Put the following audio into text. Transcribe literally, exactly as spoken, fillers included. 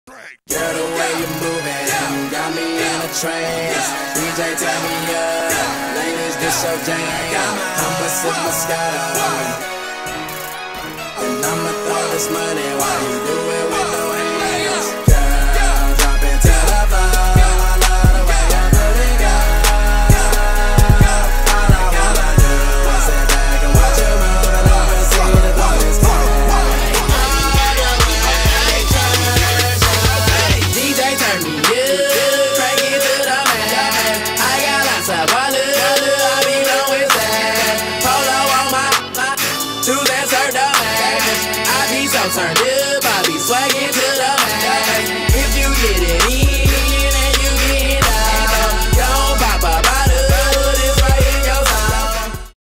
Girl, the way you moving, you got me in a trance. D J, turn me up, ladies, this your jam. I'ma sip Moscato, and I'ma throw this money while you do it with no hands. Girl, drop it to the floor. I love the way you put it down. All I wanna do is sit back and watch you move and oversee the bonus time. D J, turn me up, crank it to the max. I got lots of value, I be knowing that. Polo on my, my, two that serve the max. I be so turned up.